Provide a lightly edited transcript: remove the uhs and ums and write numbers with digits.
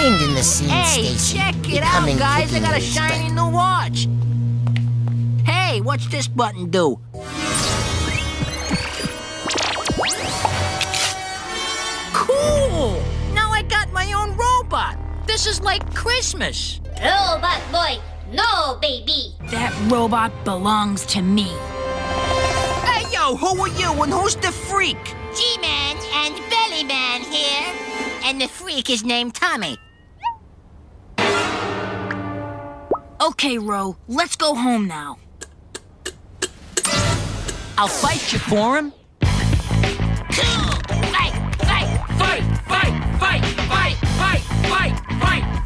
behind in the scene, Hey, Stacey. check it Becoming out, guys. I got a cookie shiny news, new watch. Hey, what's this button do? Cool! Now I got my own robot. This is like Christmas. Robot boy, no baby. That robot belongs to me. Hey, yo, who are you and who's the freak? G-Man and Bellyman here. And the freak is named Tommy. Okay, Ro, let's go home now. I'll fight you for him. Cool! Fight, fight, Fight, fight, fight, fight, fight, fight, fight.